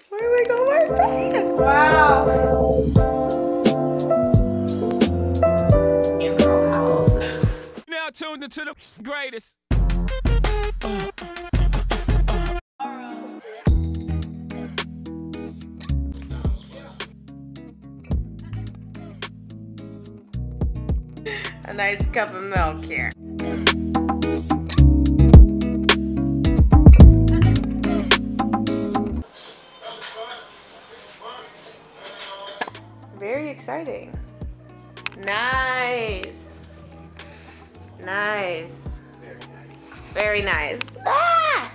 Swimming on my bed. Wow. Girl house. Now tuned into the greatest. A nice cup of milk here. Very exciting. Nice. Nice. Very nice. Ah!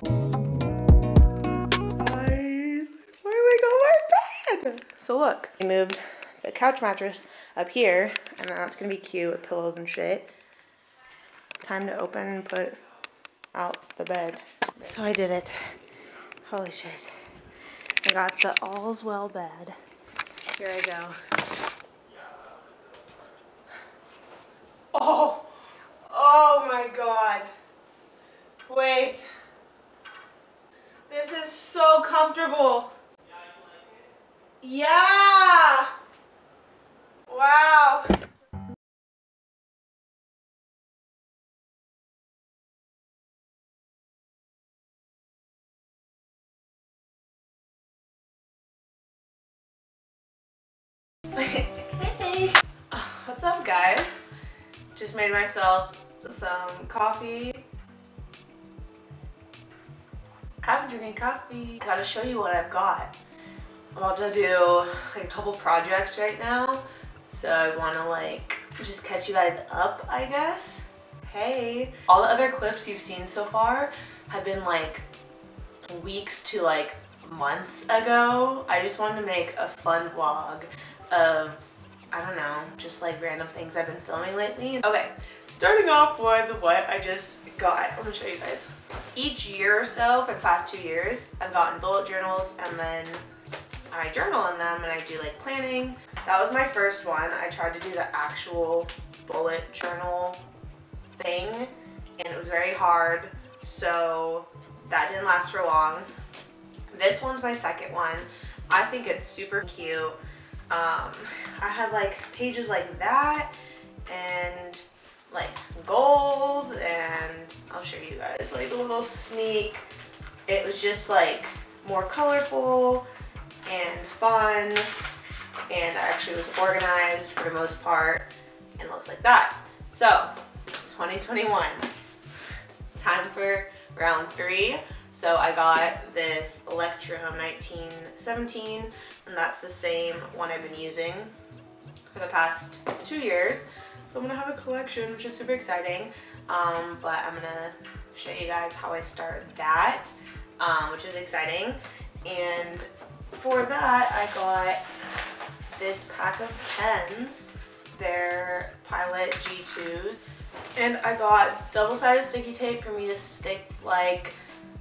Nice. Swimming on my bed. So look, I moved the couch mattress up here, and now it's gonna be cute with pillows and shit. Time to open and put out the bed. So I did it. Holy shit. I got the All's Well bed. Here I go. Oh, oh my God. Wait. This is so comfortable. Yeah. Wow. Hey. What's up, guys? Just made myself some coffee. I've been drinking coffee. I gotta show you what I've got. I'm about to do like a couple projects right now, so I want to like just catch you guys up, I guess. Hey, all the other clips you've seen so far have been like weeks to like months ago. I just wanted to make a fun vlog of, I don't know, just like random things I've been filming lately. Okay, starting off with what I just got. I'm gonna show you guys. Each year or so for the past 2 years, I've gotten bullet journals, and then I journal in them and I do like planning. That was my first one. I tried to do the actual bullet journal thing, and it was very hard, so that didn't last for long. This one's my second one. I think it's super cute. I had like pages like that and like gold, and I'll show you guys like a little sneak. It was just like more colorful and fun, and I actually was organized for the most part, and looks like that. So it's 2021, time for round 3. So I got this Electrum 1917, and that's the same one I've been using for the past 2 years. So I'm gonna have a collection, which is super exciting. But I'm gonna show you guys how I started that, which is exciting. And for that, I got this pack of pens. They're Pilot G2s. And I got double-sided sticky tape for me to stick like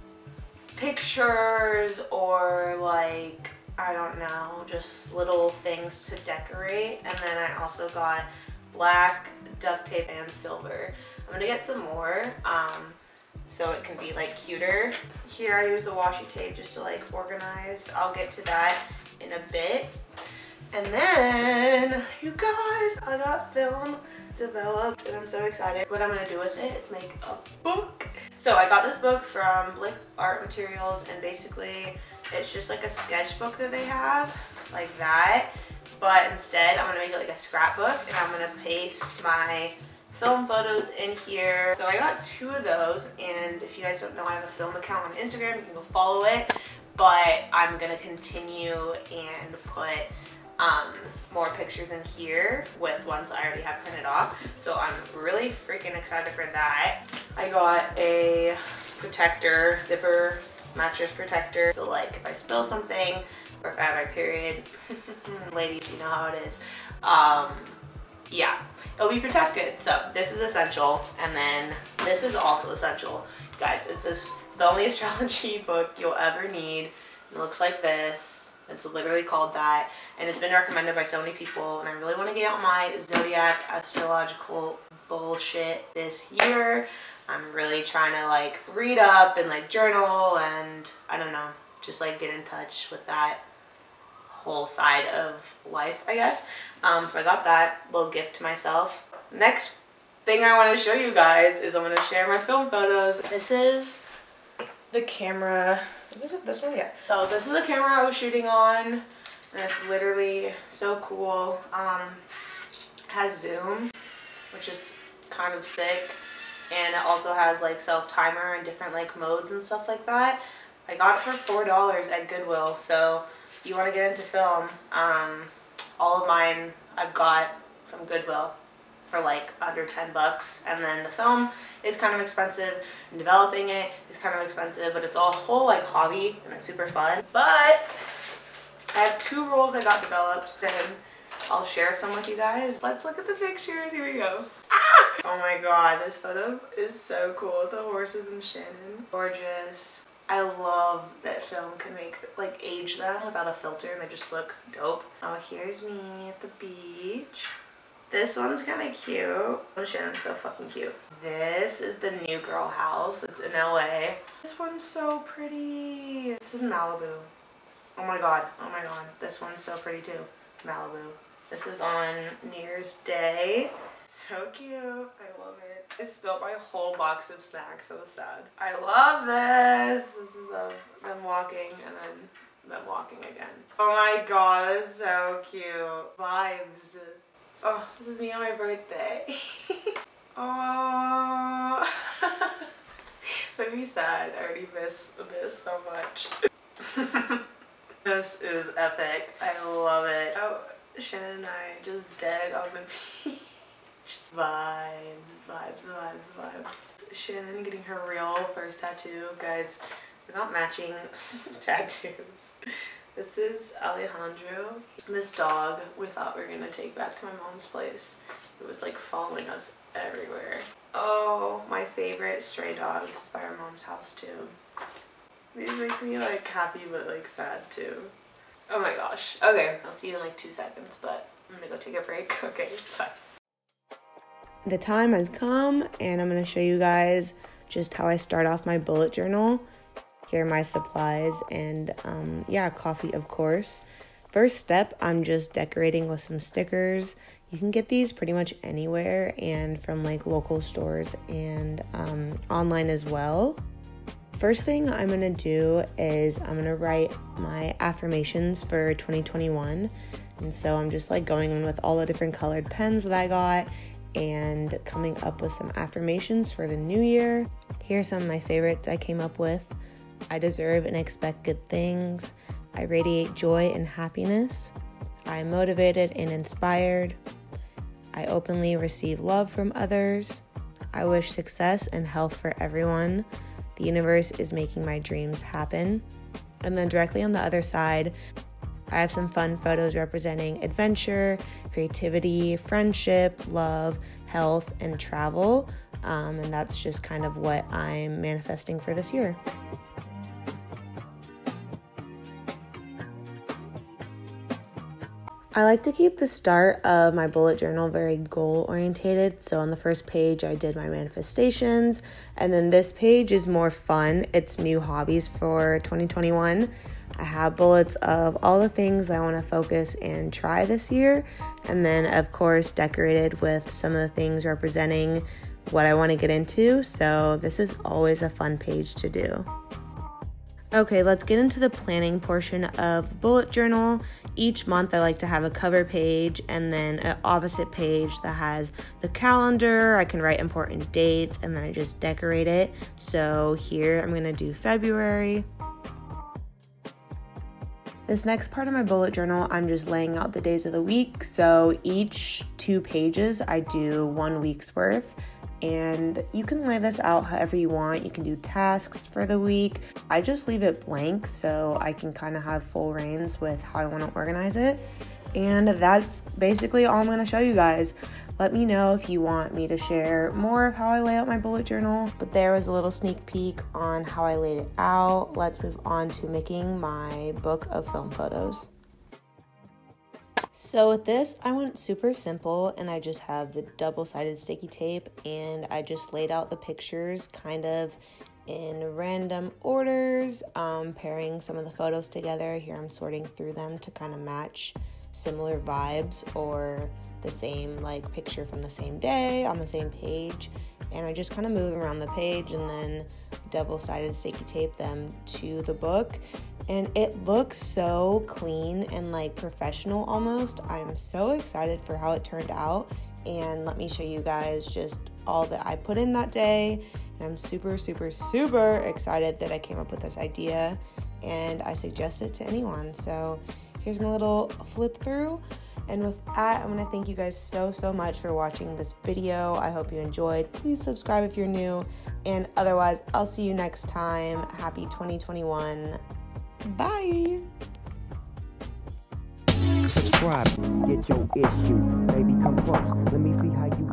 pictures or like, I don't know, just little things to decorate. And then I also got black duct tape and silver. I'm gonna get some more so it can be like cuter. Here I use the washi tape just to like organize. I'll get to that in a bit. And then, you guys, I got film developed, and I'm so excited. What I'm gonna do with it is make a book. So I got this book from Blick Art Materials, and basically it's just like a sketchbook that they have, like that. But instead, I'm gonna make it like a scrapbook, and I'm gonna paste my film photos in here. So I got 2 of those, and if you guys don't know, I have a film account on Instagram. You can go follow it. But I'm gonna continue and put more pictures in here with ones that I already have printed off. So I'm really freaking excited for that. I got a protector, zipper mattress protector. So like if I spill something or if I have my period, ladies, you know how it is. Yeah, it'll be protected. So this is essential, and then this is also essential. Guys, it's the only astrology book you'll ever need. It looks like this. It's literally called that, and it's been recommended by so many people, and I really want to get out my zodiac astrological bullshit this year. I'm really trying to like read up and like journal, and I don't know, just like get in touch with that whole side of life, I guess. So I got that little gift to myself. Next thing I want to show you guys is I'm going to share my film photos. This is the camera. Is this one? Yeah. So this is the camera I was shooting on, and it's literally so cool. It has zoom, which is kind of sick, and it also has like self-timer and different like modes and stuff like that. I got it for $4 at Goodwill, so if you want to get into film, all of mine I've got from Goodwill for like under 10 bucks, and then the film is kind of expensive, and developing it is kind of expensive, but it's a whole like hobby and it's super fun. But I have 2 rolls I got developed, and I'll share some with you guys. Let's look at the pictures. Here we go. Ah! Oh my god, this photo is so cool. The horses and Shannon. Gorgeous. I love that film can make like age them without a filter and they just look dope. Oh, here's me at the beach. This one's kind of cute. Oh, Shannon's so fucking cute. This is the new girl house. It's in LA. This one's so pretty. This is Malibu. Oh my god. Oh my god. This one's so pretty too. Malibu. This is on New Year's Day. So cute. I love it. I spilled my whole box of snacks. So sad. I love this. This is them walking and then them walking again. Oh my god. It's so cute. Vibes. Oh, this is me on my birthday. Oh. It's making me sad. I already miss this so much. This is epic. I love it. Oh, Shannon and I just dead on the beach. Vibes, vibes, vibes, vibes. Shannon getting her real first tattoo. Guys, we got matching tattoos. This is Alejandro. This dog we thought we were gonna take back to my mom's place. It was like following us everywhere. Oh, my favorite stray dogs is by our mom's house too. These make me like happy but like sad too. Oh my gosh. Okay, I'll see you in like 2 seconds, but I'm gonna go take a break. Okay, bye. The time has come and I'm gonna show you guys just how I start off my bullet journal. Here are my supplies and yeah, coffee of course. First step, I'm just decorating with some stickers. You can get these pretty much anywhere and from like local stores and online as well. First thing I'm gonna do is I'm gonna write my affirmations for 2021. And so I'm just like going in with all the different colored pens that I got and coming up with some affirmations for the new year. Here's some of my favorites I came up with. I deserve and expect good things. I radiate joy and happiness. I'm motivated and inspired. I openly receive love from others. I wish success and health for everyone. The universe is making my dreams happen. And then directly on the other side, I have some fun photos representing adventure, creativity, friendship, love, health, and travel. And that's just kind of what I'm manifesting for this year. I like to keep the start of my bullet journal very goal orientated. So on the first page, I did my manifestations. And then this page is more fun. It's new hobbies for 2021. I have bullets of all the things I want to focus and try this year. And then, of course, decorated with some of the things representing what I want to get into. So this is always a fun page to do. Okay, let's get into the planning portion of the bullet journal. Each month I like to have a cover page and then an opposite page that has the calendar. I can write important dates and then I just decorate it. So here I'm going to do February. This next part of my bullet journal, I'm just laying out the days of the week. So each 2 pages, I do 1 week's worth. And you can lay this out however you want. You can do tasks for the week. I just leave it blank so I can kind of have full reins with how I want to organize it. And that's basically all I'm going to show you guys. Let me know if you want me to share more of how I lay out my bullet journal. But there was a little sneak peek on how I laid it out. Let's move on to making my book of film photos. So with this, I went super simple and I just have the double-sided sticky tape and I just laid out the pictures kind of in random orders, pairing some of the photos together. Here I'm sorting through them to kind of match similar vibes or the same like picture from the same day on the same page. And I just kind of move around the page and then double-sided sticky tape them to the book. And it looks so clean and like professional almost. I'm so excited for how it turned out. And let me show you guys just all that I put in that day. And I'm super, super, super excited that I came up with this idea and I suggest it to anyone. So here's my little flip through. And with that, I'm going to thank you guys so, so much for watching this video. I hope you enjoyed. Please subscribe if you're new. And otherwise, I'll see you next time. Happy 2021. Bye. Subscribe, get your issue. Baby, come close. Let me see how you